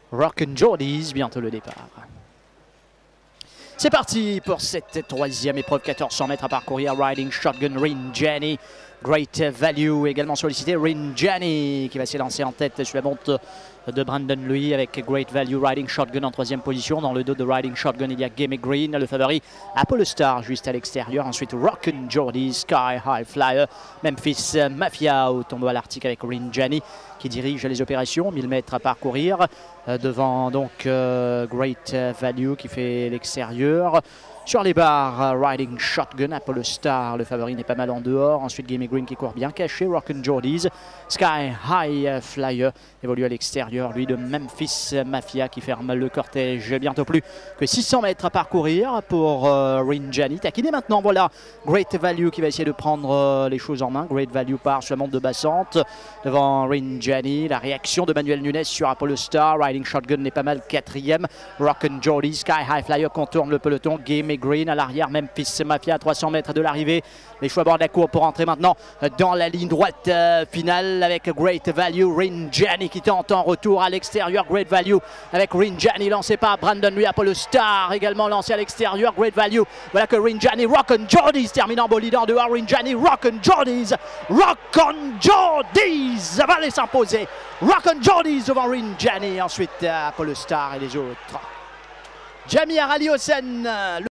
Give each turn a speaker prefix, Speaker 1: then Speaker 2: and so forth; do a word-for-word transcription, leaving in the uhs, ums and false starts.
Speaker 1: Rockin' Jordies, bientôt le départ. C'est parti pour cette troisième épreuve, quatorze cents mètres à parcourir. Riding Shotgun, Rinjani. Great Value également sollicité. Rinjani qui va s'élancer en tête sur la monte de Brandon Louis avec Great Value. Riding Shotgun en troisième position. Dans le dos de Riding Shotgun, il y a Game Green, le favori. Apollo Star juste à l'extérieur. Ensuite Rockin' Jordies, Sky High Flyer. Memphis Mafia au tombeau à l'Arctique avec Rinjani qui dirige les opérations. mille mètres à parcourir. Euh, devant donc euh, Great Value qui fait l'extérieur. Sur les barres, Riding Shotgun, Apollo Star, le favori n'est pas mal en dehors. Ensuite, Game Green qui court bien caché, Rockin' Jordies. Sky High Flyer évolue à l'extérieur, lui de Memphis Mafia qui ferme le cortège. Bientôt plus que six cents mètres à parcourir pour euh, Rinjani. Taquiné maintenant, voilà Great Value qui va essayer de prendre euh, les choses en main. Great Value part sur la monte de Bassante devant Rinjani. La réaction de Manuel Nunes sur Apollo Star. Riding Shotgun n'est pas mal quatrième. Rockin' Jordies, Sky High Flyer contourne le peloton. Game Green à l'arrière, Memphis Mafia à trois cents mètres de l'arrivée. Les choix à bord de la cour pour entrer maintenant dans la ligne droite euh, finale avec Great Value. Rinjani qui tente en retour à l'extérieur. Great Value avec Rinjani lancé par Brandon Louis. Apollo Star également lancé à l'extérieur. Great Value. Voilà que Rinjani, Rockin' Jordies termine en beau leader dehors. Rinjani, Rockin' Jordies. Rockin' Jordies va les s'imposer. Rockin' Jordies devant Rinjani. Ensuite Apollo Star et les autres. Jamie Arali Hossein.